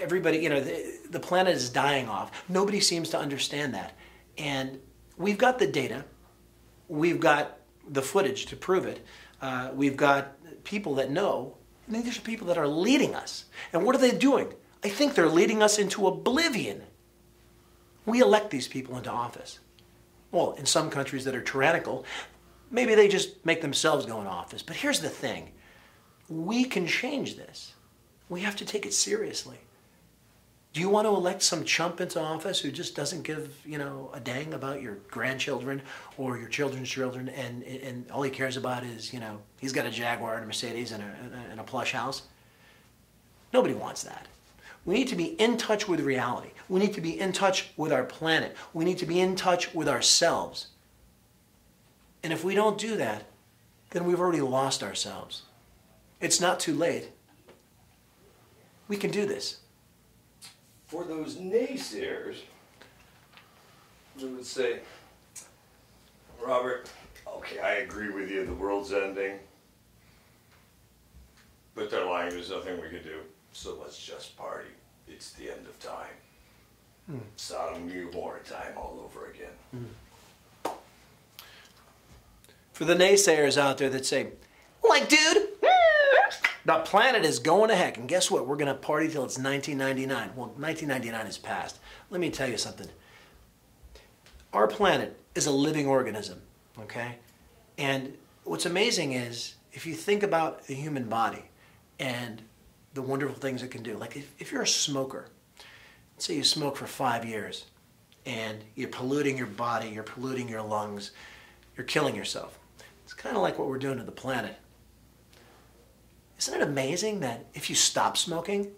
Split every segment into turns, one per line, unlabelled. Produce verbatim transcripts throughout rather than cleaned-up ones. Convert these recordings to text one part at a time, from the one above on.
everybody, you know, the, the planet is dying off. Nobody seems to understand that. And we've got the data. We've got the footage to prove it. Uh, we've got people that know. And then there's people that are leading us. And what are they doing? I think they're leading us into oblivion. We elect these people into office. Well, in some countries that are tyrannical, maybe they just make themselves go in office. But here's the thing. We can change this. We have to take it seriously. Do you want to elect some chump into office who just doesn't give, you know, a dang about your grandchildren or your children's children, and, and all he cares about is, you know, he's got a Jaguar and a Mercedes and a, and a plush house? Nobody wants that. We need to be in touch with reality. We need to be in touch with our planet. We need to be in touch with ourselves. And if we don't do that, then we've already lost ourselves. It's not too late. We can do this.
For those naysayers, we would say, Robert, okay, I agree with you, the world's ending, but they're lying, there's nothing we can do, so let's just party. It's the end of time. Hmm. Sodom and Gomorrah time all over again.
Hmm. For the naysayers out there that say, like, dude, the planet is going to heck, and guess what? We're going to party till it's nineteen ninety-nine. Well, nineteen ninety-nine is past. Let me tell you something. Our planet is a living organism, okay? And what's amazing is, if you think about the human body and the wonderful things it can do, like if, if you're a smoker, let's say you smoke for five years, and you're polluting your body, you're polluting your lungs, you're killing yourself. It's kind of like what we're doing to the planet. Isn't it amazing that if you stop smoking,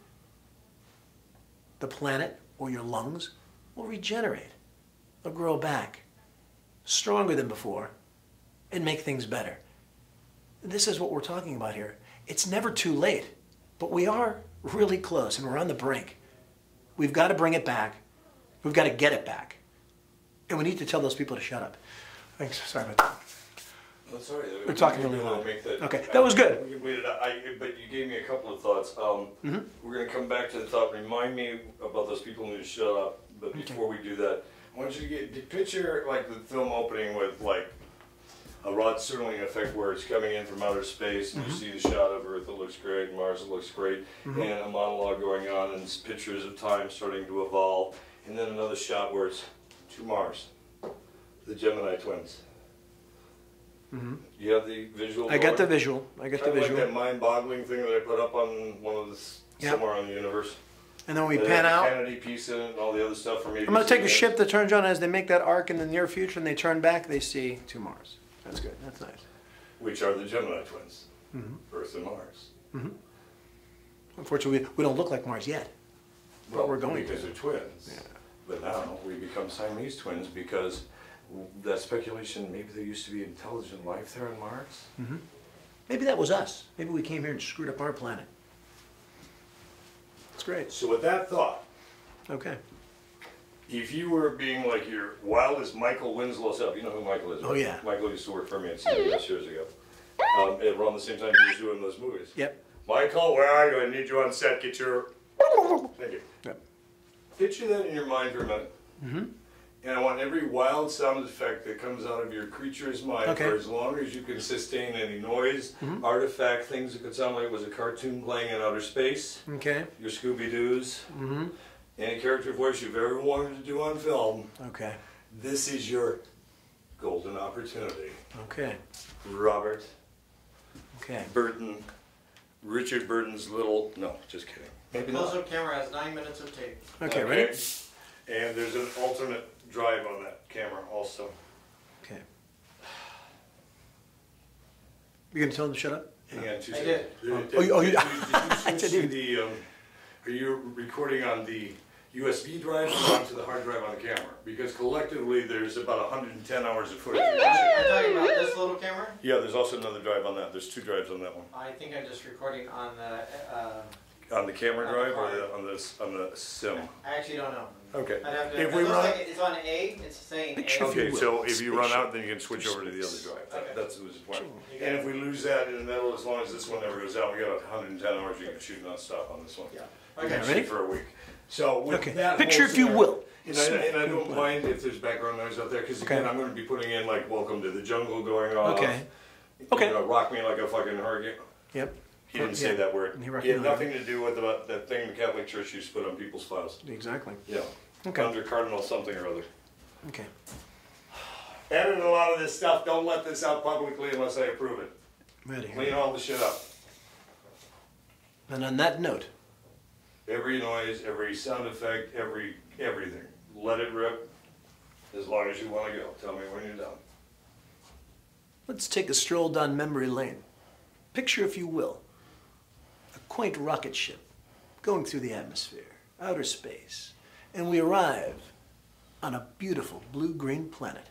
the planet or your lungs will regenerate, they'll grow back, stronger than before, and make things better? This is what we're talking about here. It's never too late, but we are really close, and we're on the brink. We've got to bring it back. We've got to get it back. And we need to tell those people to shut up. Thanks. Sorry about that.
Oh, sorry.
We're talking really loud.
That,
okay, that was good.
I, I, but you gave me a couple of thoughts. Um, mm-hmm. We're going to come back to the thought. Remind me about those people who need to shut up. But before okay. we do that, I want you to get picture like the film opening with like a Rod Serling effect where it's coming in from outer space, and mm-hmm. you see the shot of Earth. It looks great. Mars. It looks great. Mm-hmm. And a monologue going on, and pictures of time starting to evolve, and then another shot where it's to Mars, the Gemini twins. Mm-hmm. You have the visual?
I got the visual. I got the visual.
Like that mind-boggling thing that I put up on one of the, yep. somewhere on the universe.
And then we
and
pan out.
Kennedy piece in it and all the other stuff from me.
I'm going to take a ship that turns on as they make that arc in the near future, and they turn back, they see two Mars. That's good. That's nice.
Which are the Gemini twins, mm-hmm. Earth and Mars. Mm-hmm.
Unfortunately, we don't look like Mars yet. But
well,
we're going
because
to.
they're twins. Yeah. But now we become Siamese twins because that speculation, maybe there used to be intelligent life there on Mars?
Mm-hmm. Maybe that was us. Maybe we came here and screwed up our planet. That's great.
So with that thought,
okay.
If you were being like your wildest Michael Winslow self, you know who Michael is, right?
Oh yeah.
Michael used to work for me at C B S years ago. Um, around the same time he was doing those movies.
Yep.
Michael, where are you? I need you on set. Get your... Thank you. Yep. Picture that in your mind for a minute. Mm-hmm. And I want every wild sound effect that comes out of your creature's mind okay. for as long as you can sustain any noise, mm-hmm. artifact, things that could sound like it was a cartoon playing in outer space.
Okay.
Your Scooby-Doos.
Mm-hmm.
Any character voice you've ever wanted to do on film.
Okay.
This is your golden opportunity.
Okay.
Robert.
Okay.
Burton. Richard Burton's little... No, just kidding.
Maybe the close-up camera has nine minutes of tape.
Okay,
okay,
ready?
And there's an alternate drive on that camera also.
Okay. You gonna tell them to shut up?
Hang on two
I
seconds.
did.
Oh,
oh, you, oh, you,
did,
I
did you switch to the, um, are you recording on the U S B drive or onto the hard drive on the camera? Because collectively there's about one hundred ten hours of footage.
Are you talking about this little camera?
Yeah, there's also another drive on that. There's two drives on that one.
I think I'm just recording on the... Uh,
On the camera
On the
drive or
card.
the, on this on the sim?
I actually don't know.
Okay.
I'd have to,
If
it
we
looks
run,
like it's on A. It's saying
Picture
A.
if you
okay,
will.
so if you run
Spaceship.
out, then you can switch over to the other drive. That,
Okay.
That's was the point. And if we lose that in the middle, as long as this one never goes out, we got one hundred ten hours you can shoot non-stop on this one.
Yeah.
You
Okay.
can
Ready?
shoot for a week. So with
Okay.
that
Picture
whole
if you
scenario-
will.
And I, and I don't mind if there's background noise out there, because again,
Okay.
I'm going to be putting in like "Welcome to the Jungle" going off.
Okay.
You
Okay.
know, rock me like a fucking hurricane.
Yep.
He didn't say
Yeah.
that word.
He
He
rocked
had
me like a-
nothing to do with the, that thing the Catholic Church used to put on people's files.
Exactly.
Yeah.
Okay.
Under Cardinal something or other.
Okay.
Edit a lot of this stuff. Don't let this out publicly unless I approve it.
Ready.
Clean all the shit up.
And on that note,
Every noise, every sound effect, every everything. Let it rip as long as you want to go. Tell me when you're done.
let's take a stroll down memory lane. Picture, if you will, a quaint rocket ship going through the atmosphere, outer space, and we arrive on a beautiful blue-green planet.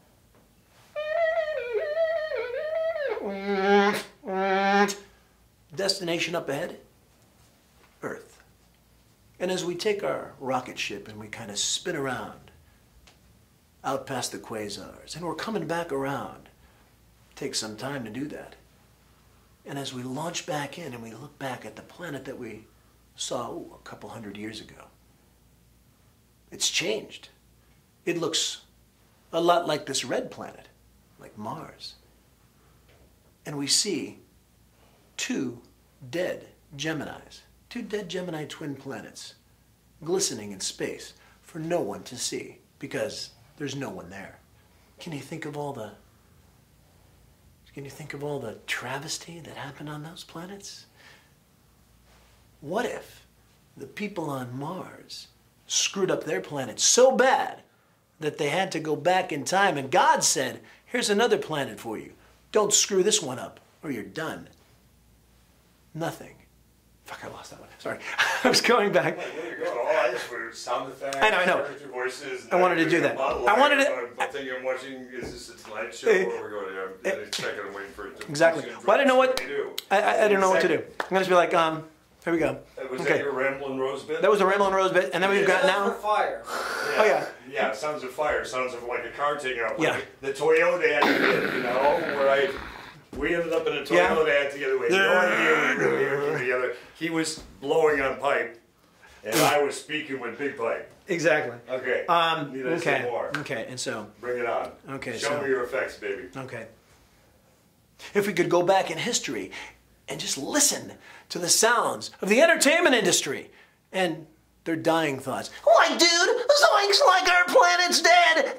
Destination up ahead, Earth. And as we take our rocket ship and we kind of spin around, out past the quasars, and we're coming back around, takes some time to do that. And as we launch back in and we look back at the planet that we saw ooh, a couple hundred years ago, it's changed. It looks a lot like this red planet, like Mars. And we see two dead Geminis, two dead Gemini twin planets, glistening in space for no one to see because there's no one there. Can you think of all the Can you think of all the travesty that happened on those planets? What if the people on Mars screwed up their planet so bad that they had to go back in time and God said, here's another planet for you. Don't screw this one up or you're done. Nothing. Fuck, I lost that one. Sorry. I was going back.
Wait, where are you going? All I just were sound effects.
I know, I know.
character voices.
I wanted to do that. I wanted to-
I'm thinking I'm watching. Is this a Tonight Show? Or we're going to? I'm just checking and waiting for it to.
Exactly. Well, I didn't know what
to do.
I, I, I didn't know what to do. I'm gonna just be like, um, here we go.
Uh, Was
Okay.
that your Ramblin' Rose bit?
That was a Ramblin' Rose bit, and then we've got
For
now.
fire.
Oh yeah.
Yeah, it sounds of fire. Sounds of like a car taking off.
Yeah.
The Toyota had to get, you know, where I. We ended up in a Toyota
Yeah.
that had to get away. No idea we were here together. He was blowing on pipe, and I was speaking with big pipe.
Exactly.
Okay.
Um,
Need I say
okay.
more?
Okay. And so,
Bring it on.
Okay,
Show
so-
me your effects, baby.
okay. If we could go back in history and just listen to the sounds of the entertainment industry and their dying thoughts. Why, dude, zoinks like our planet's dead.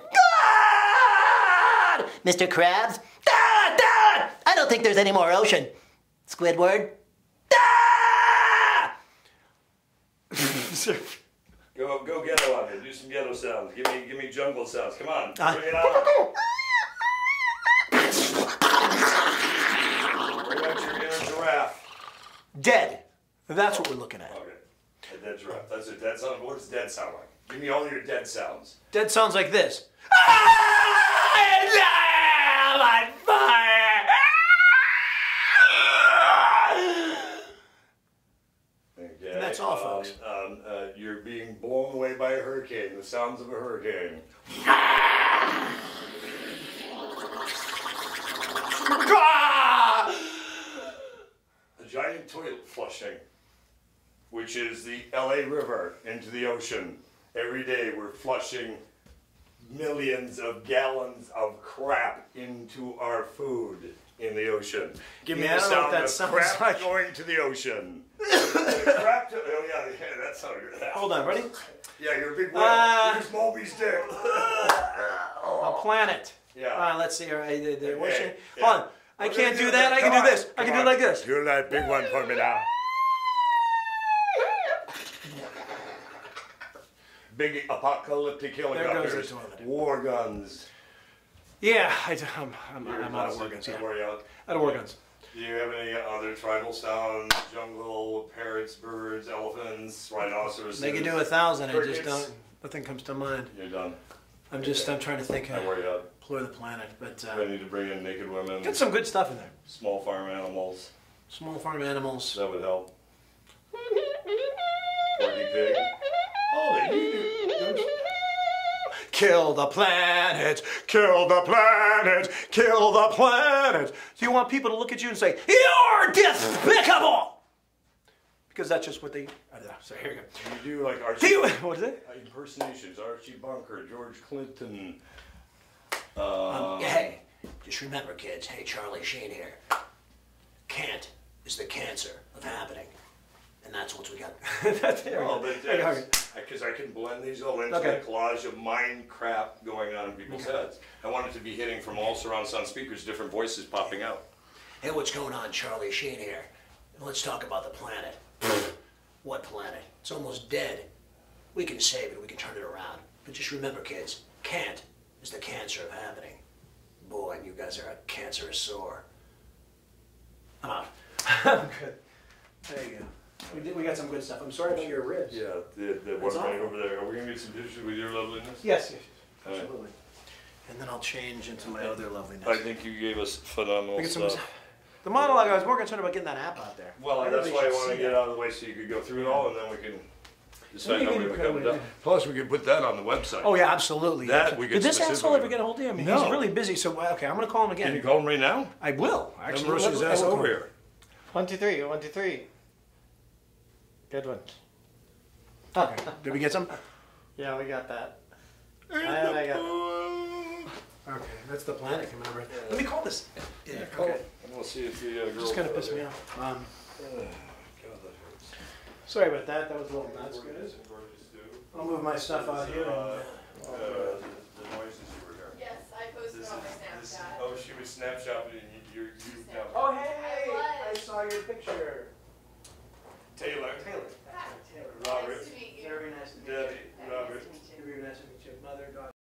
God!
Mister Krabs,
Dad, Dad!
I don't think there's any more ocean. Squidward?
Dad!
Go, go ghetto on me. Do some ghetto sounds. Give me, give me jungle sounds. Come on,
Uh,
bring it on. Bring out your inner giraffe.
Dead. That's what we're looking at.
Okay, a dead giraffe. That's a dead sound. What does dead sound like? Give me all your dead sounds.
Dead sounds like this. I'm on fire!
Okay.
And that's all,
um,
folks.
Um, uh, you're being blown away by a hurricane. The sounds of a hurricane. A giant toilet flushing, which is the L A River into the ocean. Every day we're flushing millions of gallons of crap into our food in the ocean. Give me
Yeah, I
the
don't know what
sound
that
of
sounds
crap
like.
going to the oceon. crap to, oh yeah, yeah, that sounded good.
Hold on, ready?
Yeah, you're a big whale.
Uh,
Here's Moby's dick.
A planet.
Yeah.
Uh, let's see. All right, the, the
Okay,
ocean.
yeah.
Hold on. I
We're
can't
gonna
do that. I can
Come
do
on,
this. I
come
can do it
on.
like this.
Do that big one for me now. Big apocalyptic
goes the
helicopters,
toilet.
war guns.
Yeah, I, I'm, I'm,
You're
I'm out of war
busted.
guns. Yeah,
Don't worry, out.
out of war guns.
Do you have any other tribal sounds? Jungle, parrots, birds, elephants, rhinoceroses?
They can do a thousand. I just
Crickets.
don't. Nothing comes to mind.
You're done.
I'm just. I'm trying to think how
I worry out.
explore the planet, but
Do I
uh,
need to bring in naked women,
got some good stuff in there.
small farm animals?
Small farm animals.
That would help. Porky Pig. Oh, they do.
Kill the planet, kill the planet, kill the planet. Do you want people to look at you and say, you're despicable? Because that's just what they, I don't know. So here we go.
You do like Archie.
You, what is it?
Impersonations. Archie Bunker, George Clinton.
Um,
Uh,
hey, just remember, kids. Hey, Charlie Sheen here. Can't is the cancer of happening. And that's what we got. That's it.
well, but that's because I can blend these all into
Okay.
the collage of mind crap going on in people's heads. I want it to be hitting from all surround sound speakers, different voices popping out.
Hey, what's going on? Charlie Sheen here. Let's talk about the planet. What planet? It's almost dead. We can save it. We can turn it around. But just remember, kids, can't is the cancer of happening. Boy, you guys are a cancerous sore. I'm out. I'm good. There you go. We, did, we got some good stuff. I'm sorry about your ribs.
Yeah, the, the one right over there. Are we going to get some dishes with your loveliness?
Yes, yes,
All right.
absolutely. And then I'll change into my other loveliness.
I think you gave us phenomenal
We get some-
stuff.
The monologue, I was more concerned about getting that app out there.
Well,
I
that's
really
why I
should
want to
see
get
that.
it out of the way so you could go through it all, and then we can decide
We
how
can
we
put
become
it
done.
in.
Plus, we can put that on the website.
Oh yeah, absolutely.
That we
Did
could
this asshole
specifically-
ever get a hold of you? I mean,
No.
he's really busy. So okay, I'm gonna call him
Can you
again.
call him right now?
I will
Have
actually.
him rush his
let-
ass
let-
over here.
One, two, three. One, two, three. Good one.
Okay. Did we get some?
Yeah, we got that. I, I got
Okay, that's the planet coming over. Let me call this. Yeah.
Call
Okay.
it. And we'll see if the uh, girl.
Just kind of pissed me off. Um,
God, that hurts.
sorry about that. That was a little nuts.
Gorgeous and gorgeous too.
I'll move my stuff out here.
Uh,
And,
uh, the, the noises you were hearing.
Yes, I posted
This
on my
is, this,
Snapchat.
oh, she was Snapchatting and you, you, you now.
oh hey!
I was.
I saw your picture.
Taylor.
Taylor.
Hi.
Taylor.
Robert.
Nice to meet you.
Very nice to meet
Debbie.
you.
Robert.
Very nice to meet you. Mother, daughter.